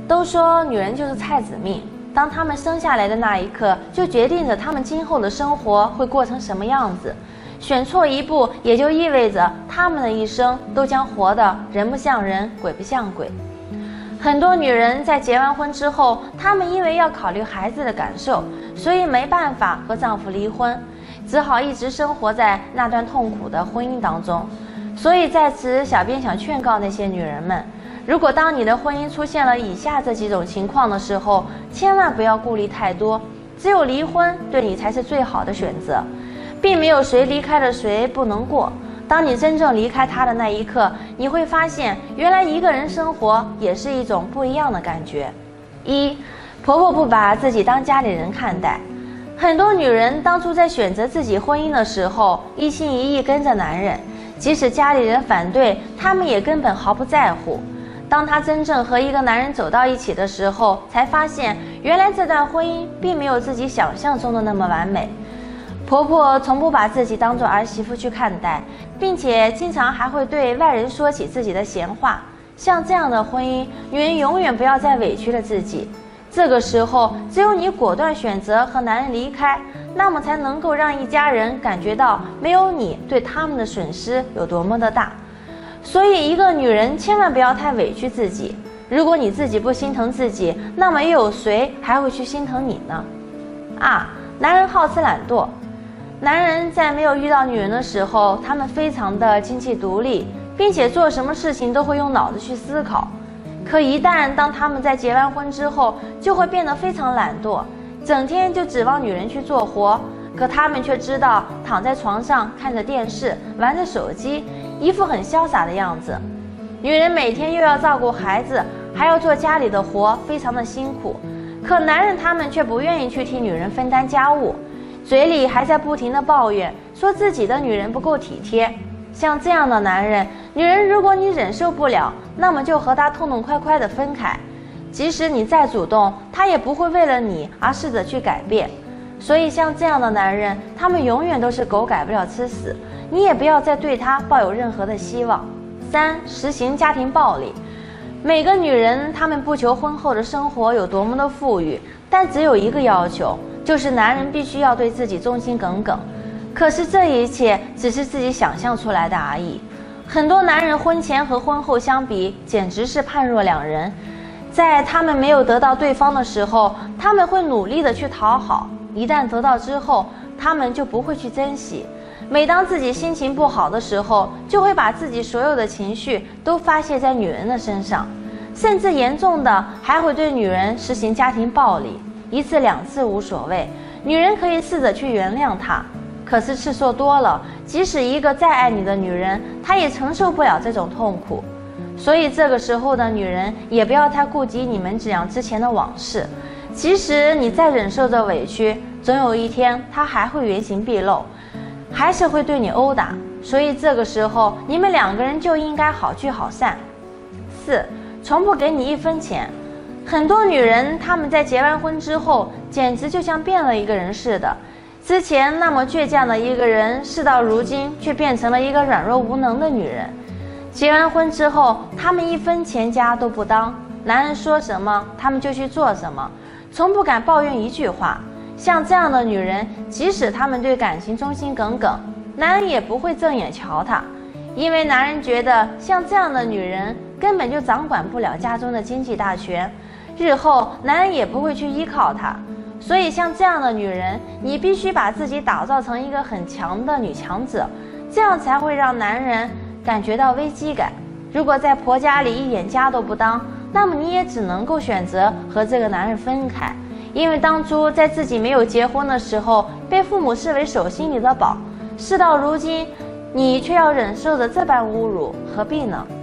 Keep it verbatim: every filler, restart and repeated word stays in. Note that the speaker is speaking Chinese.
都说女人就是菜籽命，当她们生下来的那一刻，就决定着她们今后的生活会过成什么样子。选错一步，也就意味着她们的一生都将活得人不像人，鬼不像鬼。很多女人在结完婚之后，她们因为要考虑孩子的感受，所以没办法和丈夫离婚，只好一直生活在那段痛苦的婚姻当中。所以在此，小编想劝告那些女人们，如果当你的婚姻出现了以下这几种情况的时候，千万不要顾虑太多，只有离婚对你才是最好的选择，并没有谁离开了谁不能过。当你真正离开他的那一刻，你会发现原来一个人生活也是一种不一样的感觉。一，婆婆不把自己当家里人看待。很多女人当初在选择自己婚姻的时候，一心一意跟着男人，即使家里人反对，她们也根本毫不在乎。当她真正和一个男人走到一起的时候，才发现原来这段婚姻并没有自己想象中的那么完美。婆婆从不把自己当作儿媳妇去看待，并且经常还会对外人说起自己的闲话。像这样的婚姻，女人永远不要再委屈了自己。这个时候，只有你果断选择和男人离开，那么才能够让一家人感觉到没有你对他们的损失有多么的大。所以一个女人千万不要太委屈自己，如果你自己不心疼自己，那么又有谁还会去心疼你呢？二，男人好吃懒惰。男人在没有遇到女人的时候，他们非常的经济独立，并且做什么事情都会用脑子去思考。可一旦当他们在结完婚之后，就会变得非常懒惰，整天就指望女人去做活。可他们却知道躺在床上看着电视，玩着手机，一副很潇洒的样子。女人每天又要照顾孩子，还要做家里的活，非常的辛苦。可男人他们却不愿意去替女人分担家务，嘴里还在不停地抱怨，说自己的女人不够体贴。像这样的男人，女人如果你忍受不了，那么就和他痛痛快快地分开。即使你再主动，他也不会为了你而试着去改变。所以像这样的男人，他们永远都是狗改不了吃屎，你也不要再对他抱有任何的希望。三，实行家庭暴力。每个女人，她们不求婚后的生活有多么的富裕，但只有一个要求，就是男人必须要对自己忠心耿耿。可是这一切只是自己想象出来的而已。很多男人婚前和婚后相比，简直是判若两人。在他们没有得到对方的时候，他们会努力的去讨好，一旦得到之后，他们就不会去珍惜。每当自己心情不好的时候，就会把自己所有的情绪都发泄在女人的身上，甚至严重的还会对女人实行家庭暴力。一次两次无所谓，女人可以试着去原谅他，可是次数多了，即使一个再爱你的女人，她也承受不了这种痛苦。所以这个时候的女人也不要太顾及你们这样之前的往事，即使你再忍受着委屈，总有一天她还会原形毕露，还是会对你殴打。所以这个时候你们两个人就应该好聚好散。四，从不给你一分钱。很多女人她们在结完婚之后，简直就像变了一个人似的。之前那么倔强的一个人，事到如今却变成了一个软弱无能的女人。结完婚之后，她们一分钱家都不当，男人说什么她们就去做什么，从不敢抱怨一句话。像这样的女人，即使她们对感情忠心耿耿，男人也不会正眼瞧她，因为男人觉得像这样的女人根本就掌管不了家中的经济大权，日后男人也不会去依靠她。所以像这样的女人，你必须把自己打造成一个很强的女强者，这样才会让男人感觉到危机感。如果在婆家里一点家都不当，那么你也只能够选择和这个男人分开，因为当初在自己没有结婚的时候，被父母视为手心里的宝，事到如今你却要忍受着这般侮辱，何必呢？